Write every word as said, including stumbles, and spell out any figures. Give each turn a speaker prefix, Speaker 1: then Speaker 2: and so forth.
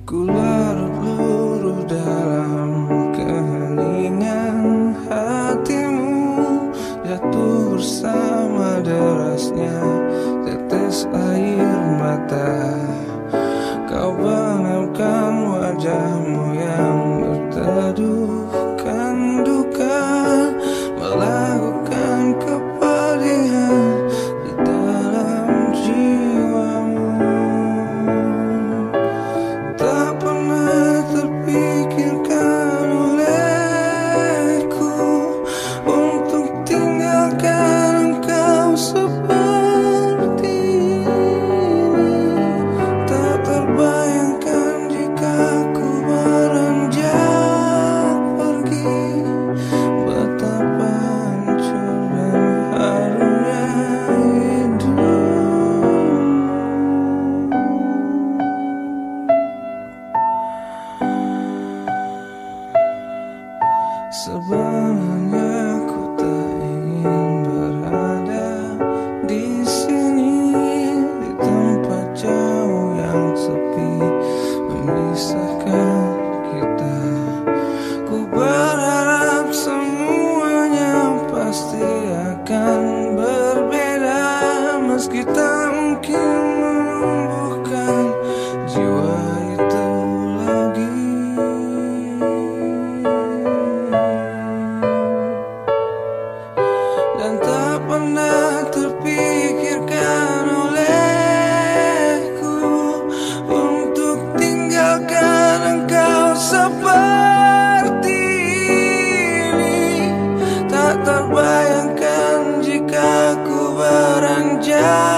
Speaker 1: Ku larut-luruh dalam keheningan hatimu, jatuh bersama derasnya tetes air mata. Kau benamkan wajahmu yang berteduhkan duka, melakukan kepedihan di dalam jiwamu. Tak pernah terpikirkan olehku untuk tinggalkan engkau seperti ini. Tak terbayangkan jika ku beranjak pergi, betapa hancur dan harunya hidup. Sebenarnya ku tak ingin berada di sini, di tempat jauh yang sepi memisahkan kita. Ku berharap semuanya pasti akan berbeda, meski tak mungkin menumbuhkan jiwa itu lagi. Dan tak pernah terpikirkan olehku untuk tinggalkan engkau seperti ini. Tak terbayangkan jika ku beranjak